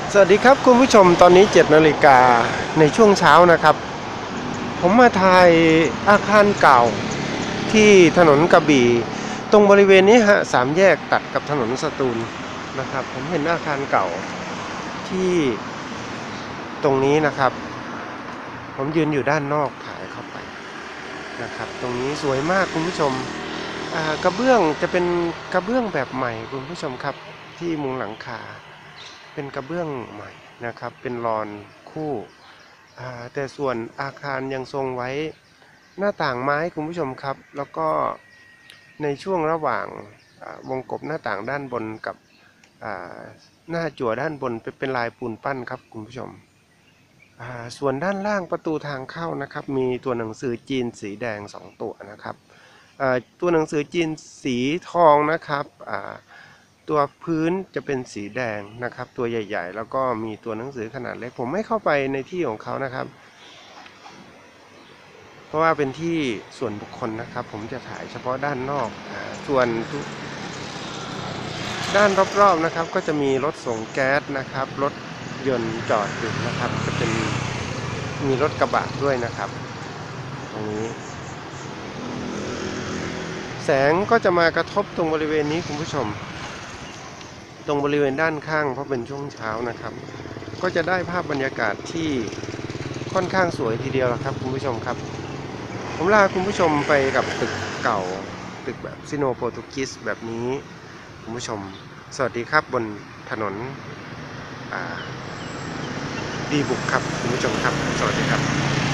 สวัสดีครับคุณผู้ชมตอนนี้7นาฬิกาในช่วงเช้านะครับผมมาถ่ายอาคารเก่าที่ถนนกระบี่ตรงบริเวณนี้ฮะ3แยกตัดกับถนนสตูลนะครับผมเห็นอาคารเก่าที่ตรงนี้นะครับผมยืนอยู่ด้านนอกถ่ายเข้าไปนะครับตรงนี้สวยมากคุณผู้ชมกระเบื้องจะเป็นกระเบื้องแบบใหม่คุณผู้ชมครับที่มุงหลังคาเป็นกระเบื้องใหม่นะครับเป็นลอนคู่แต่ส่วนอาคารยังทรงไว้หน้าต่างไม้คุณผู้ชมครับแล้วก็ในช่วงระหว่างวงกบหน้าต่างด้านบนกับหน้าจั่วด้านบนเป็นลายปูนปั้นครับคุณผู้ชมส่วนด้านล่างประตูทางเข้านะครับมีตัวหนังสือจีนสีแดง2ตัวนะครับตัวหนังสือจีนสีทองนะครับตัวพื้นจะเป็นสีแดงนะครับตัวใหญ่ๆแล้วก็มีตัวหนังสือขนาดเล็กผมไม่เข้าไปในที่ของเขานะครับเพราะว่าเป็นที่ส่วนบุคคลนะครับผมจะถ่ายเฉพาะด้านนอกส่วนด้านรอบๆนะครับก็จะมีรถส่งแก๊สนะครับรถยนต์จอดอยู่นะครับจะเป็นมีรถกระบะด้วยนะครับตรงนี้แสงก็จะมากระทบตรงบริเวณนี้คุณผู้ชมตรงบริเวณด้านข้างเพราะเป็นช่วงเช้านะครับก็จะได้ภาพบรรยากาศที่ค่อนข้างสวยทีเดียวครับคุณผู้ชมครับผมลาคุณผู้ชมไปกับตึกเก่าตึกแบบซิโนโปรตุกีสแบบนี้คุณผู้ชมสวัสดีครับบนถนนดีบุกครับคุณผู้ชมครับสวัสดีครับ